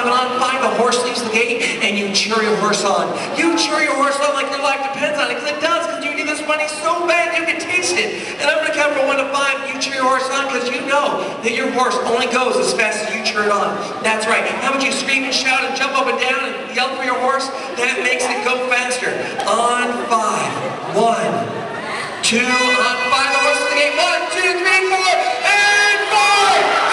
5, and on 5 the horse leaves the gate, and you cheer your horse on. You cheer your horse on like your life depends on it, because it does, because you need this money so bad you can taste it. And I'm going to count from 1 to 5, and you cheer your horse on, because you know that your horse only goes as fast as you cheer it on. That's right. How about you scream and shout and jump up and down and yell for your horse? That makes it go faster. On 5, 1, 2, on 5, the horse to the gate, 1, 2, 3, 4, and 5!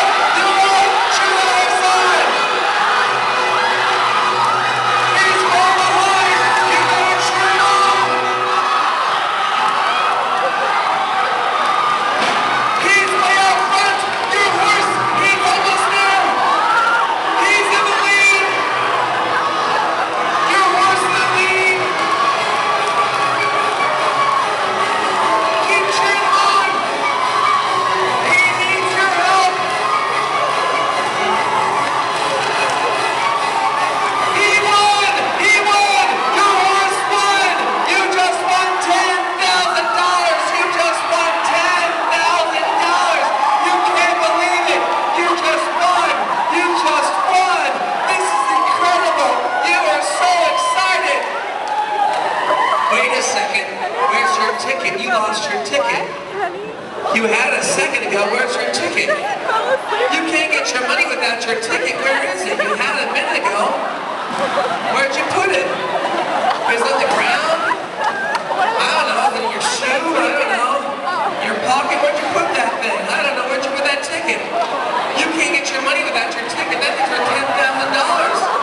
Ticket. You lost your ticket. You had a second ago. Where's your ticket? You can't get your money without your ticket. Where is it? You had it a minute ago. Where'd you put it? Is it on the ground? I don't know. Is it in your shoe? I don't know. Your pocket? Where'd you put that thing? I don't know. Where'd you put that ticket? You can't get your money without your ticket. That thing's worth $10,000.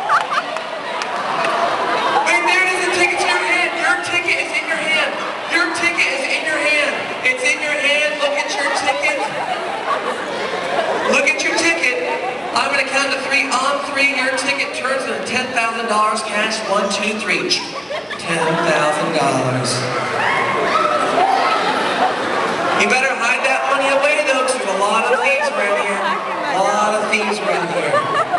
Wait, there it is. The ticket's in your hand. Your ticket is in your hand. Your ticket is in your hand. It's in your hand. Look at your ticket. Look at your ticket. I'm going to count to 3. On 3, your ticket turns into $10,000 cash. 1, 2, 3. $10,000. You better hide that money away, though, because there's a lot of thieves around here. A lot of thieves around here.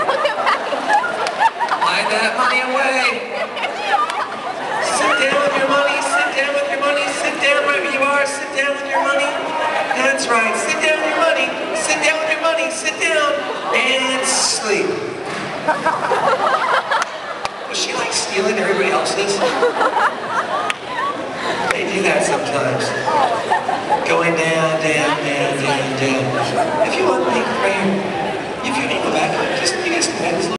Hide that money away. Sit down with your money. Sit down with your money. Sit down right where you are. Sit down with your money. That's right. Sit down with your money. Sit down with your money. Sit down and sleep. Was she like stealing everybody else's? They do that sometimes. Going down, down, down, down, down. If you want to make prayer, if you need to go back, just you guys can